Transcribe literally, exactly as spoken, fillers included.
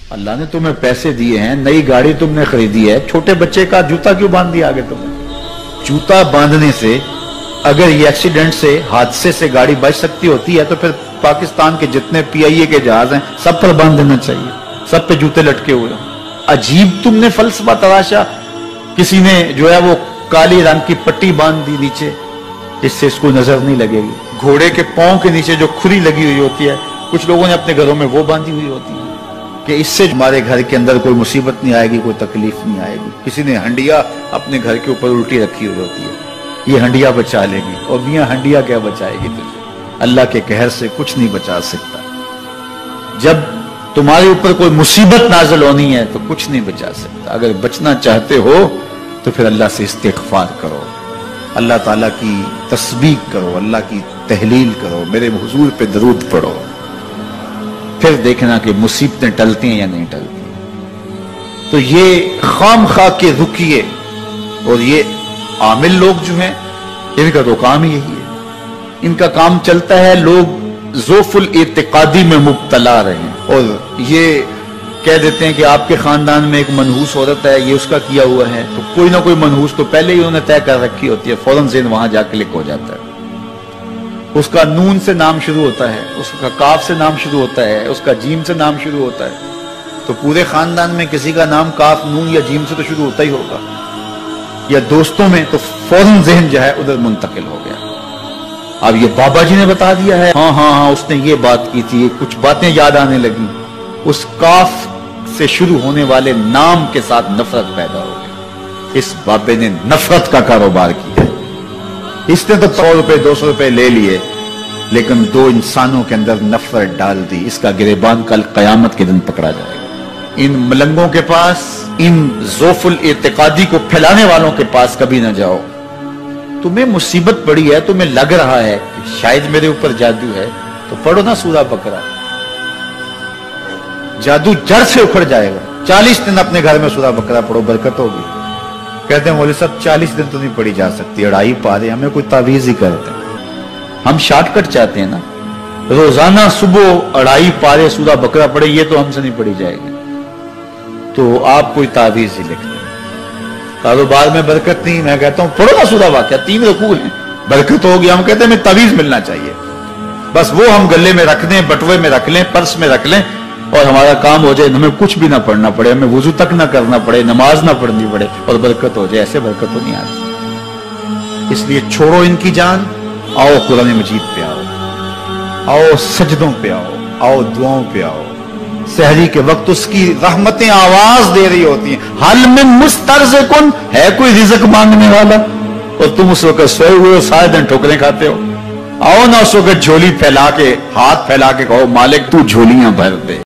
اللہ نے تمہیں پیسے دیے ہیں, نئی گاڑی تم نے خریدی ہے, چھوٹے بچے کا جوتا کیوں باندھ دیا آگے تمہیں؟ جوتا باندھنے سے اگر یہ ایکسیڈنٹ سے, حادثے سے گاڑی بچ سکتی ہوتی ہے تو پھر پاکستان کے جتنے پی آئی اے کے جہاز ہیں سب پر باندھ دینا چاہیے, سب پہ جوتے لٹکے ہوئے ہوں. عجیب تم نے فلسفہ تراشا. کسی نے جو ہے وہ کالی رنگ کی پٹی باندھ دی نیچے, اس سے اس کو نظر نہیں لگے گی. گھوڑے کے پاؤں کے نیچے جو کھری لگی ہوئی ہوتی ہے, کچھ لوگوں نے اپنے گھروں میں وہ باندھی ہوئی ہوتی ہے کہ اس سے ہمارے گھر کے اندر کوئی مصیبت نہیں آئے گی, کوئی تکلیف نہیں آئے گی. کسی نے ہنڈیا اپنے گھر کے اوپر الٹی رکھی ہوئی ہوتی ہے, یہ ہنڈیا بچا لے گی. اور میاں ہنڈیا کیا بچائے گی تجھے؟ اللہ کے قہر سے کچھ نہیں بچا سکتا. جب تمہارے اوپر کوئی مصیبت نازل ہونی ہے تو کچھ نہیں بچا سکتا. اگر بچنا چاہتے ہو تو پھر اللہ سے استغفار کرو, اللہ تعالیٰ کی تسبیح کرو, اللہ کی تحلیل کرو, میرے حضور پہ درود پڑھو, پھر دیکھنا کہ مصیبتیں ٹلتی ہیں یا نہیں ٹلتی. تو یہ خام خواہ کے رکیے, اور یہ عامل لوگ جو ہیں ان کا تو کام ہی یہی ہے. ان کا کام چلتا ہے لوگ ذوف الاعتقادی میں مبتلا رہے ہیں, اور یہ کہہ دیتے ہیں کہ آپ کے خاندان میں ایک منحوس عورت ہے, یہ اس کا کیا ہوا ہے, تو کوئی نہ کوئی منحوس تو پہلے ہی انہوں نے طے کر رکھی ہوتی ہے, فوراً ذہن وہاں جا کلک ہو جاتا ہے. اس کا نون سے نام شروع ہوتا ہے, اس کا کاف سے نام شروع ہوتا ہے, اس کا جیم سے نام شروع ہوتا ہے, تو پورے خاندان میں کسی کا نام کاف نون یا جیم سے تو شروع ہوتا ہی ہوگا, یا دوستوں میں, تو فوراً ذہن جو ہے ادھر منتقل ہو گیا. اب یہ بابا جی نے بتا دیا ہے, ہاں ہاں ہاں اس نے یہ بات کی تھی, کچھ باتیں یاد آنے لگی. اس کاف سے شروع ہونے والے نام کے ساتھ نفرت پیدا ہو گئی. اس بابے نے نفرت کا کاروبار کیا. اس نے تو سو روپے دو سو روپے لے لیے, لیکن دو انسانوں کے اندر نفرت ڈال دی. اس کا گریبان کل قیامت کے دن پکڑا جائے گا. ان ملنگوں کے پاس, ان ذوف الاعتقادی کو پھیلانے والوں کے پاس کبھی نہ جاؤ. تمہیں مصیبت پڑی ہے, تمہیں لگ رہا ہے کہ شاید میرے اوپر جادو ہے, تو پڑھو نا سورہ بقرہ, جادو جڑ سے اکھڑ جائے گا. چالیس دن اپنے گھر میں سورہ بقرہ پڑھو, برکت ہوگی. کہتے ہیں مولوی صاحب چالیس دن تو نہیں پڑھی جا سکتی, اڑائی پارے, ہمیں کوئی تعویذ ہی کرتے ہیں. ہم شارٹ کٹ چاہتے ہیں نا, روزانہ صبح اڑائی پارے سورہ بقرہ پڑھے, یہ تو ہم سے نہیں پڑھی جائے گی. تو آپ کوئی تعویذ ہی لکھتے ہیں. کاروبار میں برکت نہیں, میں کہتا ہوں پڑھو نا سورہ واقعہ, تین رکوع ہیں, برکت ہوگی. ہم کہتے ہیں ہمیں تعویذ ملنا چاہیے, بس وہ ہم گلے میں رکھ دیں, بٹوے میں رکھ لیں, پرس میں رکھ لیں, اور ہمارا کام ہو جائے, ہمیں کچھ بھی نہ پڑھنا پڑے, ہمیں وضو تک نہ کرنا پڑے, نماز نہ پڑھنی پڑے, اور برکت ہو جائے. ایسے برکت تو نہیں آتی. اس لیے چھوڑو ان کی جان, آؤ قرآن مجید پہ آؤ, آؤ سجدوں پہ آؤ, آؤ دعاؤں پہ آؤ. سحری کے وقت اس کی رحمتیں آواز دے رہی ہوتی ہیں, حل من مسترزقن, ہے کوئی رزق مانگنے والا, اور تم اس وقت سوئے ہوئے ہو, سارے دن ٹھوکریں کھاتے ہو. آؤ نا اس وقت جھولی پھیلا کے, ہاتھ پھیلا کے کہو مالک تو جھولیاں بھر دے.